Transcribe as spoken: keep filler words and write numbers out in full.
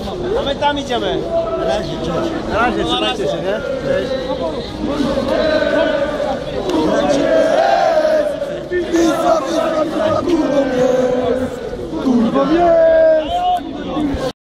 A my tam idziemy. Na razie, cześć. Na razie, trzymajcie się, nie? Cześć. Na razie.